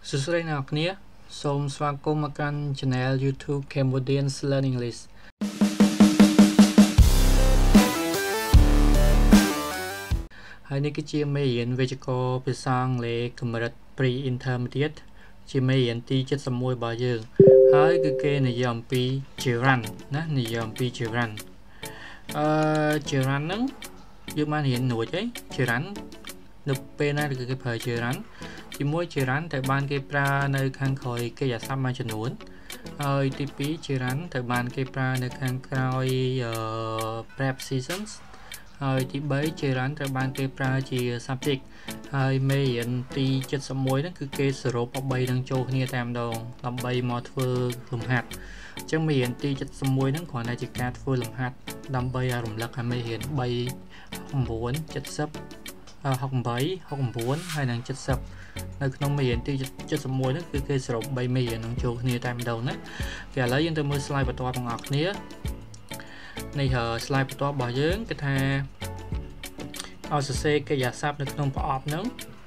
សួស្តីអ្នកនាងសូមស្វាគមន៍មកកាន់ Channel YouTube Cambodian Learning English ហើយនេះគឺជាមេរៀនវិជ្ជាករភាសាអង់គ្លេសកម្រិត Pre-Intermediate ជាមេរៀនទី71របស់យើងហើយគឺគេនិយាយអំពី gerund ណានិយាយអំពី gerund gerund ហ្នឹងយើងបានរៀននួចអី gerund នៅពេលណាគេប្រើ gerund ជាមួយ gerund ត្រូវបានគេប្រើនៅខាងក្រោយកិរិយាសព្ទមួយចំនួនហើយទី2 gerund ត្រូវបានគេប្រើនៅខាងក្រោយprepositions ហើយទី3 gerund ត្រូវបានគេប្រើជា subject ហើយមេរៀនទី71ហ្នឹងគឺគេសរុប3នឹងចូលគ្នាតែម្ដងដើម្បីមកធ្វើលំហាត់អញ្ចឹងមេរៀនទី71ហ្នឹងគ្រាន់តែជាការធ្វើលំហាត់ដើម្បីឲ្យរំលឹកឲ្យមេរៀន3 9 70 68 69ហើយនិង70នៅក្នុងមេរៀនទី71ហ្នឹងគឺគេសរុប3មេរៀននឹងចូលគ្នាតែម្ដងណាគេឥឡូវយើងទៅមើល slide បន្ទាប់បងប្អូនគ្នានេះ slide បន្ទាប់របស់យើងគឺថាឲ្យសរសេរកិរិយាសព្ទនៅក្នុងប្រអប់ហ្នឹង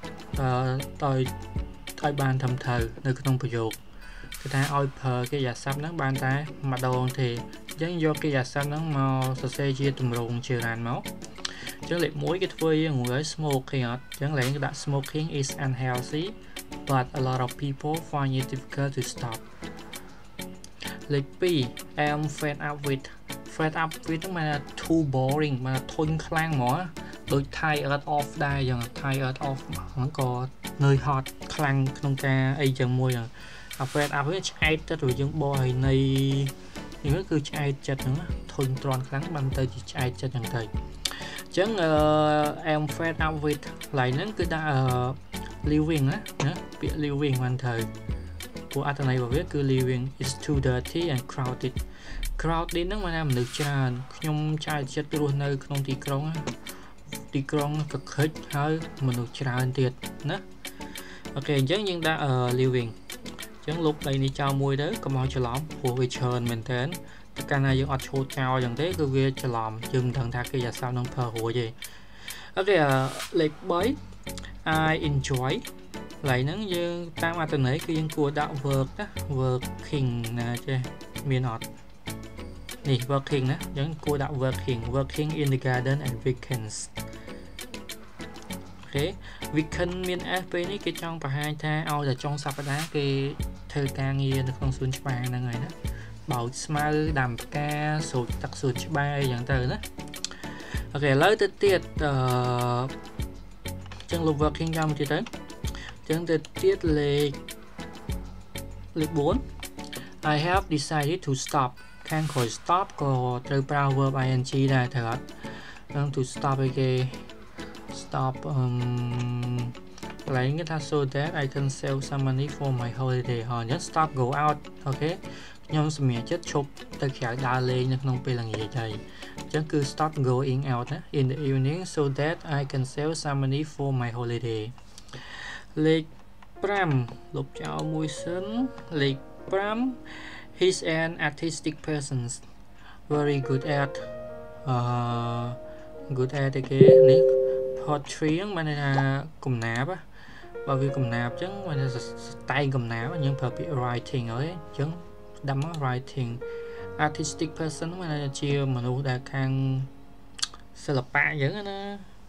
ឲ្យបានត្រឹមត្រូវនៅក្នុងប្រយោគគឺថាឲ្យប្រើកិរិយាសព្ទហ្នឹងបានតែម្ដងទេអញ្ចឹងយកកិរិយាសព្ទហ្នឹងមកសរសេរជាទម្រង់ gerund មកអញ្ចឹងលេខ1គេធ្វើយើងរួច smoking អត់អញ្ចឹងលេខគេដាក់ smoking is unhealthy but a lot of people find it difficult to stop លេខ2 I am fed up with ហ្នឹងមាន too boring មានធុញខ្លាំងហ្មងដូច tired of ដែរយ៉ាង tired of ហ្នឹងក៏នឿយហត់ខ្លាំងក្នុងការអីចឹងមួយអា fed up វាឆ្អែតចិត្តរបស់យើងបកឲ្យនៃនេះគឺឆ្អែតចិត្តហ្នឹងធុញទ្រាន់ខ្លាំងបានទៅជាឆ្អែតចិត្តហ្នឹងទៅអញ្ចឹង I'm fed up with កន្លែងហ្នឹងគឺដាក់ living ណាពាក្យ living បានត្រូវព្រោះអត្ថន័យរបស់វាគឺ living is too dirty and crowded ហ្នឹងមានមនុស្សច្រើនខ្ញុំឆ្អែតចិត្តរស់នៅក្នុងទីក្រុងកខិចហើយមនុស្សច្រើនទៀតណាអូខេអញ្ចឹងយើងដាក់ living អញ្ចឹងលុបដីនេះចោលមួយទៅកុំឲ្យច្រឡំព្រោះវាច្រើនមែនតើតែកាលណាយើងអត់ឈូតចោលយ៉ាងទេគឺវាច្រឡំយើងមិនដឹងថាកិរិយាសព្ទនឹងប្រើរួចទេអូខេលេខ3 I enjoy កន្លែងហ្នឹងយើងតាមអត្ថន័យគឺយើងគួរដាក់ work ណា working ណាចេះមានអត់នេះ working ណាយើងគួរដាក់ working in the garden and weekends អូខេ weekend មាន s ពេលនេះគេចង់បង្ហាញថាឲ្យតែចុងសប្តាហ៍គេធ្វើការងារនៅក្នុងសួនច្បារហ្នឹងហើយណាបោចស្មៅដាំផ្កាស្រោចទឹកសួនច្បារអីចឹងទៅណាអូខេឥឡូវទៅទៀតចឹងលុប working ចោលមកទៀតទៅចឹងទៅទៀតលេខ4 I have decided to stop ខាងក្រោយ stop ក៏ត្រូវប្រើ verb ing ដែរត្រូវអត់នឹង to stop ឯគេ stop កន្លែងគេថា so that I can save some money for my holiday ហើយចឹង stop go out អូខេខ្ញុំសម្រេចចិត្តឈប់ទៅក្រៅដើរលេងនៅក្នុងពេលល្ងាចហើយអញ្ចឹងគឺ stop going out ណា in the evening so that I can save some money for my holiday លេខ5លុបចោលមួយសិនលេខ5 he's an artistic person very good at គេនេះ pottery ហ្នឹងមានន័យថាកំណាបបើវាកំណាបអញ្ចឹងមានន័យថាតែងកំណាបយើងប្រើពាក្យ writing ហើយអញ្ចឹងដាក់មក writing artistic person មានន័យថាជាមនុស្សដែលខាងសិល្បៈអញ្ចឹងណា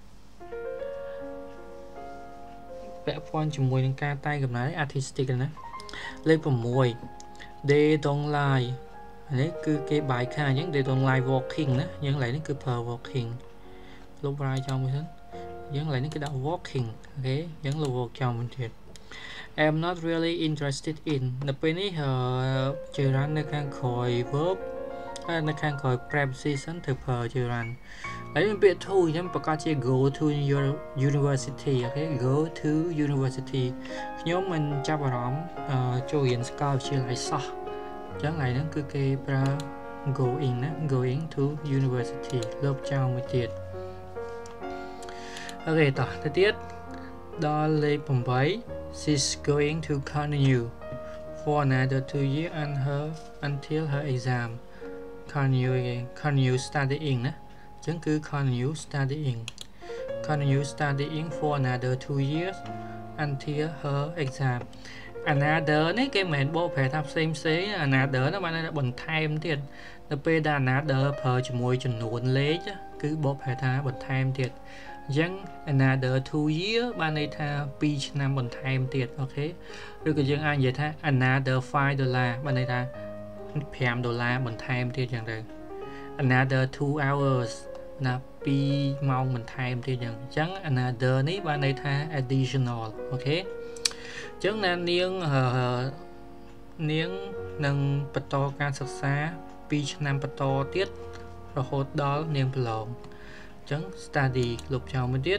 ពាក់ព័ន្ធជាមួយនឹងការតែងកំណាប artistic ណាលេខ6 they don't lie នេះគឺគេបាយខាអញ្ចឹង they don't lie walking ណាយើងឡើយនេះគឺប្រើ walking លុប write ចោលមួយសិនយើងឡើយនេះគឺដាក់ walking អូខេយើងលុប walk ចោលមួយទៀត I'm not really interested in នៅពេលនេះgerund នៅខាងក្រោយ verb នៅខាងក្រោយ preposition ទៅប្រើ gerund ហើយមានពាក្យ to អញ្ចឹងប្រកាសជា go to your university អូខេ go to university ខ្ញុំមិនចាប់អារម្មណ៍ចូលរៀនសាកលវិទ្យាល័យសោះអញ្ចឹងហើយហ្នឹងគឺគេប្រើ going ណា going to university លុបចោលមួយទៀតអូខេតោះទៅទៀតដល់លេខ8 she's going to continue for another 2 years until her exam continue studying ណាអញ្ចឹងគឺ continue studying for another 2 years until her exam another នេះគេមិនមែនបកប្រែថាផ្សេង another nó បានបន្ថែមទៀតទៅពេលដែល another ប្រើជាមួយចំនួនលេខគឺបកប្រែថាបន្ថែមទៀតអញ្ចឹង another 2 year បានន័យថា2ឆ្នាំបន្ថែមទៀតអូខេឬក៏យើងអាចនិយាយថា another $5 បានន័យថា$5បន្ថែមទៀតចឹងទៅ another 2 hours ណា2ម៉ោងបន្ថែមទៀតចឹងអញ្ចឹង another នេះបានន័យថា additional អូខេអញ្ចឹងនាងនឹងបន្តការសិក្សា2ឆ្នាំបន្តទៀតរហូតដល់នាងប្រឡងអញ្ចឹង study លុបចោលមួយទៀត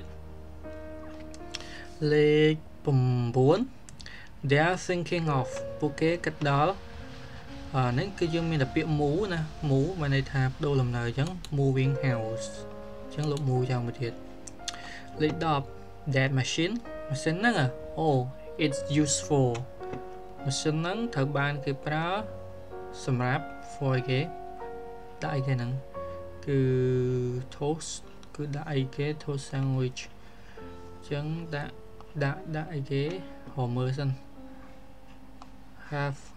លេខ9 they are thinking of ពួកគេគិតដល់ហ្នឹងគឺយើងមានតែពាក្យ move ណា move បានន័យថាប្ដូរលំនៅអញ្ចឹង moving house អញ្ចឹងលុប move ចោលមួយទៀតលេខ10 that machine ហ្នឹងoh it's useful machine ហ្នឹងត្រូវបានគេប្រើសម្រាប់ for គេដាក់អីគេហ្នឹងគឺ toast គឺដាក់អីគេ toast sandwich អញ្ចឹងដាក់អីគេហៅមើលសិន have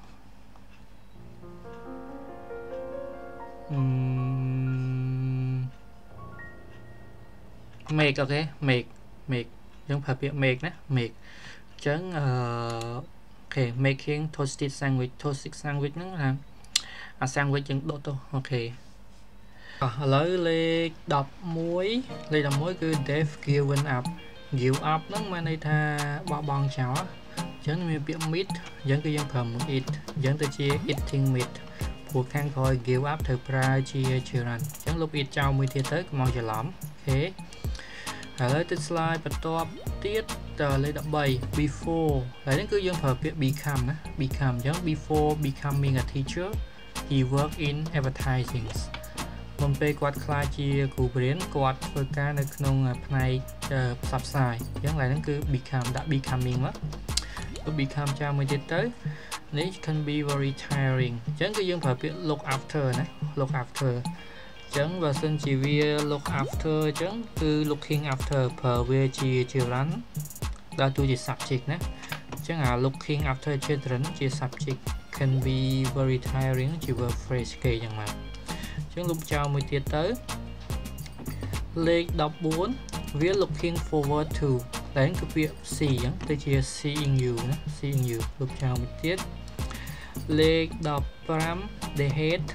make អូខេ make យើងប្រើពាក្យ make ណា make អញ្ចឹងអូខេ making toasted sandwich ហ្នឹងថាអា sandwich យើងដុតទៅអូខេឥឡូវលេខ11គឺ they've given up give up ហ្នឹងមានន័យថាបោះបង់ចោលអញ្ចឹងមានពាក្យ meat អញ្ចឹងគឺយើងប្រើ eat អញ្ចឹងទៅជា eating meat ព្រោះខាងក្រោយ give up ត្រូវប្រើជាច្រើនអញ្ចឹងលុប eat ចោលមួយទៀតទៅកុំឲ្យច្រឡំអូខេឥឡូវទៅ slide បន្ទាប់ទៀតលេខ13 before ហើយនេះគឺយើងប្រើពាក្យ become ណា become អញ្ចឹង before becoming a teacher he worked in advertising មុនពេលគាត់ខ្លាចជាគ្រូបរៀនគាត់ធ្វើការនៅក្នុងផ្នែកផ្សព្វផ្សាយអញ្ចឹងឡើយហ្នឹងគឺ become ដាក់ becoming មកទៅ become ចោលមួយទៀតទៅនេះ can be very tiring អញ្ចឹងគឺយើងប្រើពាក្យ look after ណា look after អញ្ចឹងបើសិនជាវា look after អញ្ចឹងគឺ looking after ប្រើវាជាច្រើនដល់ទូជា subject ណាអញ្ចឹងអា looking after children ជា subject can be very tiring ជា verb phrase គេយ៉ាងម៉េចអញ្ចឹងលុបចោលមួយទៀតទៅលេខ14វា looking forward to តែគឺពាក្យ see អញ្ចឹងទៅជា seeing you ណា seeing you លុបចោលមួយទៀតលេខ15 they hate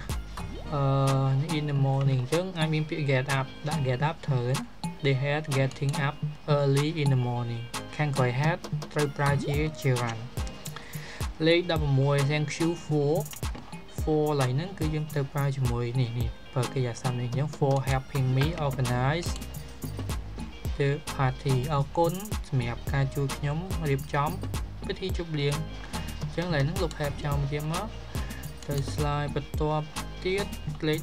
in the morning អញ្ចឹងអាចមានពាក្យ get up ដាក់ get up ត្រូវណា they hate getting up early in the morning ខាងក្រោយ hate ត្រូវប្រើជាច្រើនលេខ16 thank you for ឡើយហ្នឹងគឺយើងទៅប្រើជាមួយនេះប្រើកិរិយាសព្ទនេះអញ្ចឹង for helping me organize the party អរគុណសម្រាប់ការជួយខ្ញុំរៀបចំពិធីជប់លៀងអញ្ចឹងឡើយហ្នឹងលុប help ចោលមួយទៀតមកទៅ slide បន្ទាប់ទៀតលេខ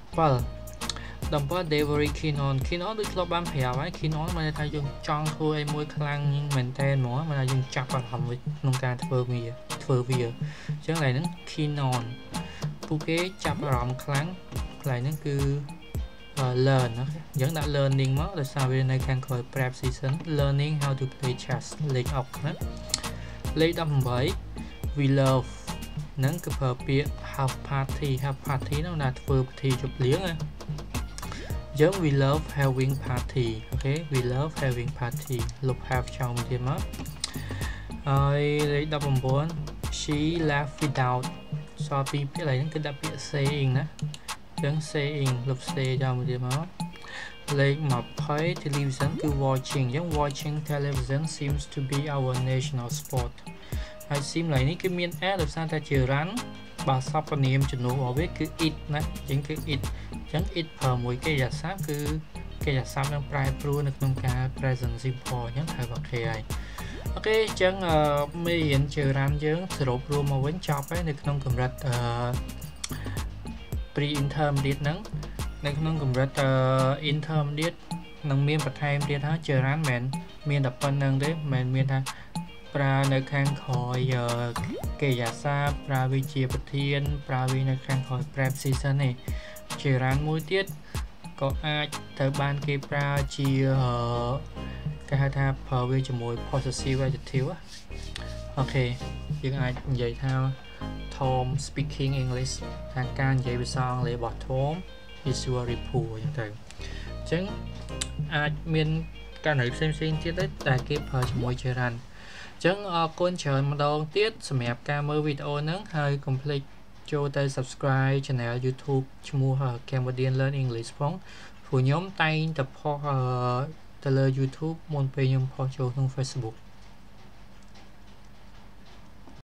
17 they very keen on ដូចធ្លាប់បានប្រាប់ហើយ keen on មានន័យថាយើងចង់ធ្វើអីមួយខ្លាំងមែនតើហ្មងមានន័យយើងចាប់អារម្មណ៍ក្នុងការធ្វើវាអញ្ចឹងឡើយហ្នឹង keen on ពួកគេចាប់អារម្មណ៍ខ្លាំងកន្លែងហ្នឹងគឺ learn ណាអញ្ចឹងដាក់ learning មកដោយសារវានៅខាងក្រោយ preposition learning how to play chess លេខអុកណាលេខ18 we love ហ្នឹងគឺប្រើពាក្យ have party ហ្នឹងណាធ្វើពិធីជប់លៀងណាអញ្ចឹង we love having party អូខេ we love having party លុប have ចោលមួយទៀតមកហើយលេខ19 she left without សល់ពីពាក្យហ្នឹងគឺដាក់ពាក្យ saying ណាអញ្ចឹង saying លុប say ចោលមួយទៀតមកលេខ20 television គឺ watching អញ្ចឹង watching television seems to be our national sport ហើយ sim ឡើយនេះគឺមាន a ដោយសារតែជា run បើសព្វនាមជំនួសរបស់វាគឺ it ណាអញ្ចឹងគឺ it អញ្ចឹង it ប្រើមួយកិរិយាសព្ទគឺកិរិយាសព្ទនឹងប្រែប្រួលនៅក្នុងការ present simple អញ្ចឹងត្រូវអូខេហើយអូខេអញ្ចឹងមេរៀនជា run យើងសរុបរួមមកវិញចប់ហើយនៅក្នុងកម្រិតpre intermediate ហ្នឹងនៅក្នុងកម្រិតintermediate នឹងមានបន្ថែមទៀតហើយជា run មិនមានតែប៉ុណ្្នឹងទេមិនមានថាប្រើនៅខាងក្រោយកិរិយាសព្ទប្រើវាជាប្រធានប្រើវានៅខាងក្រោយ preposition ទេជា run មួយទៀតក៏អាចត្រូវបានគេប្រើជាគេហៅថាប្រើវាជាមួយ possessive adjective អូខេយើងអាចនិយាយថា Tom speaking English ថាការនិយាយភាសាអង់គ្លេសរបស់ Tom is very poor អញ្ចឹងអាចមានករណីផ្សេងៗទៀតដែលគេប្រើជាមួយ gerund អញ្ចឹងអរគុណច្រើនម្ដងទៀតសម្រាប់ការមើលវីដេអូហ្នឹងហើយកុំភ្លេចចូលទៅ subscribe channel YouTube ឈ្មោះ Cambodian Learn English ផងព្រោះខ្ញុំតែងតែផុសទៅលើ YouTube មុនពេលខ្ញុំផុសចូលក្នុង Facebook